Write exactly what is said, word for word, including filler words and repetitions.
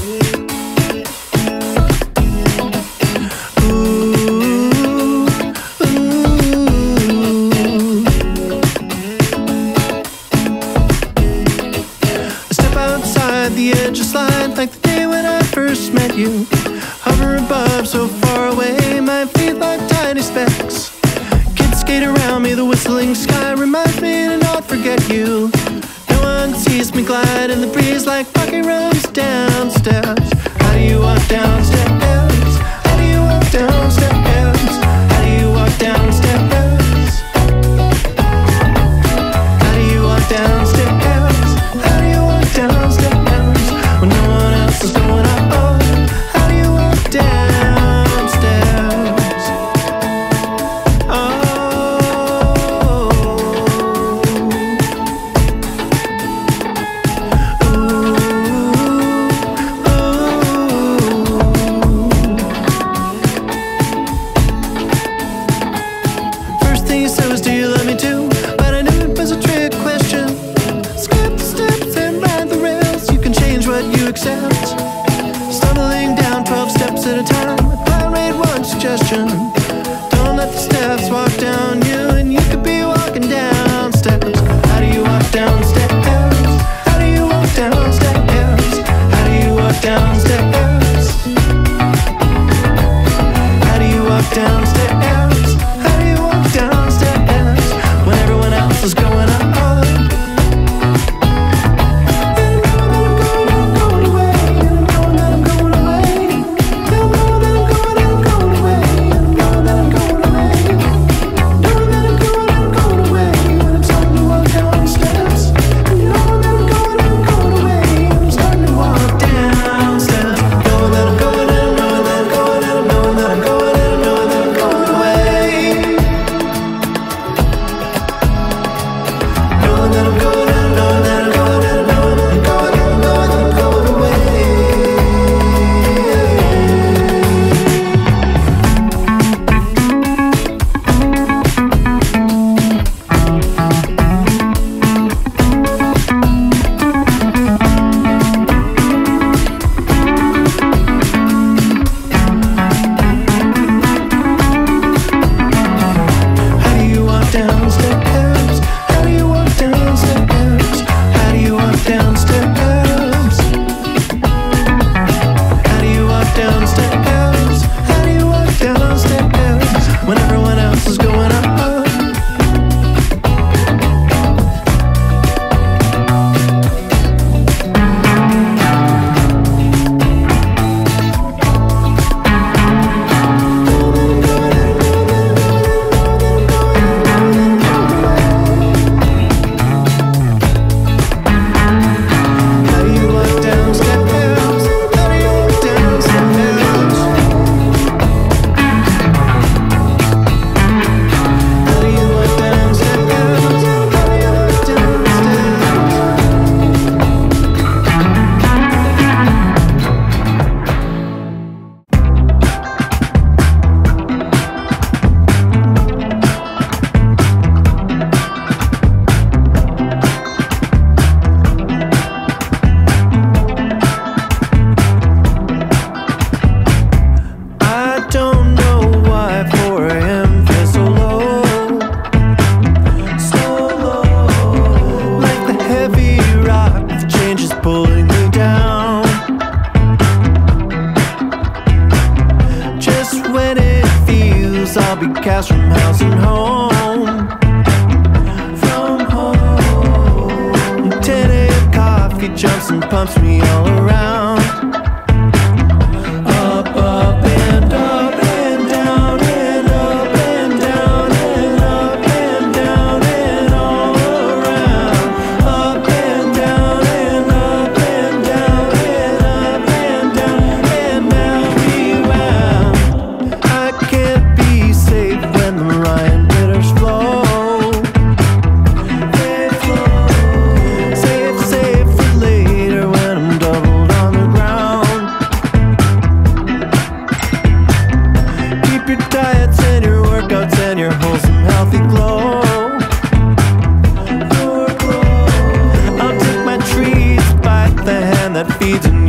The edge of slide like the day when I first met you. Hover above so far away, my feet like tiny specks. Kids skate around me, the whistling sky reminds me to not forget you. No one sees me glide in the breeze like pocket runs down steps. How do you walk down steps? How do you walk down steps? How do you walk down steps? How do you walk down steps? How do you walk down steps? When no one else is going up, oh, how do you walk downstairs? Oh, ooh, ooh. First thing you said was, do you love me too? But I knew it was a trick question. Skip the steps and ride the rails. You can change what you accept. Stumbling down twelve steps at a time. A cloud made one suggestion. Don't let the steps walk down you, and you could be walking down steps. How do you walk down steps? How do you walk down steps? How do you walk down steps? How do you walk down steps? How do you walk down steps when everyone else is going up? Cast from house and home, from home. Tinted coffee jumps and pumps me all around. Up, up and up and down and up and down and up and down and all around. Up and down and up and down and up and down and now rewound. I can't be safe when the Rhine bitters flow. They flow. Safe, safe for later when I'm doubled on the ground. Keep your diets and your workouts and your wholesome healthy glow. Your glow. I'll take my treats, bite the hand that feeds me.